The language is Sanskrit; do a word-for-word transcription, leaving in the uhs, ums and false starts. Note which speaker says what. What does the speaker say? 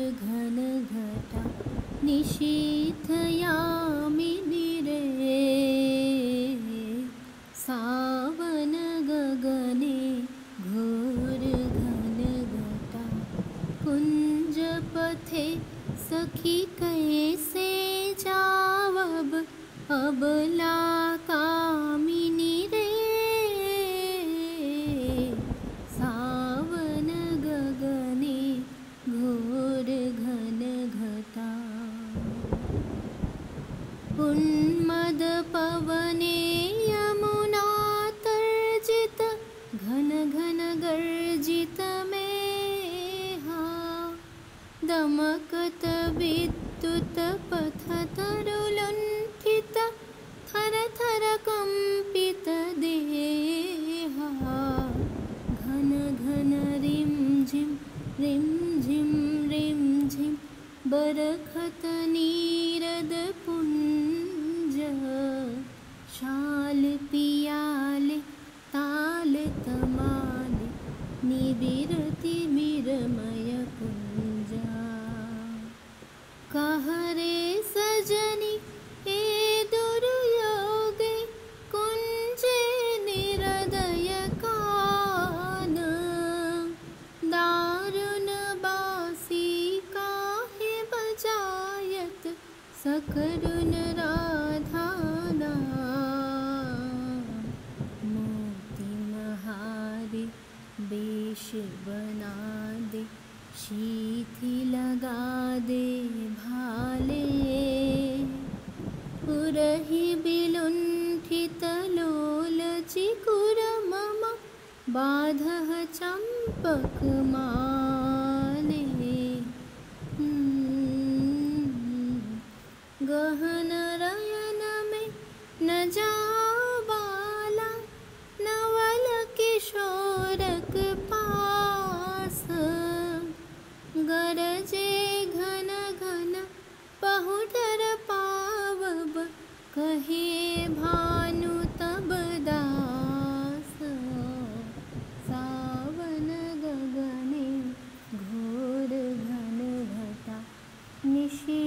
Speaker 1: घन घटा निशीथयामिनि रे सावन गगने घोर घन घटा कुंज पथे सखी कैसे जावब अबला कामिनी रे सावन गगने घोर घन घटा उन्मद पवने यमुना तर्जित घन घन गर्जित मेहा दमकत विद्युत पथ तरुलुण्ठित थर थर कंपित देहा घन घन रिम झिम रिम झिम रिम झिम बरखत नीरद पुंज शाल पियाले ताल तमाले निबिरति बिरमय कुंजा कहरे सजनी ए दुर्योगे कुंजे निरदय कान दारुण बासी काहे बजायत सकरुण राधाना मोती महारे बेश बना दे शीथी लगा दे भाले पुरहि बिलुंठित लोल चिकुर मम बाधः चंपक माले गहन रयन में न जाओ बाला नवल किशोरक पास गरजे घन घन पहुडर पावब कहे भानु तब दास सावन गगने घोर घन घटा निशी